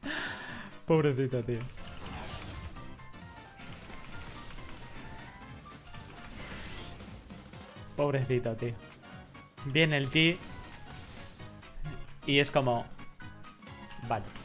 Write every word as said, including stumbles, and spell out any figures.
Pobrecito, tío. Pobrecito, tío. Viene el G. Y es como... Vale.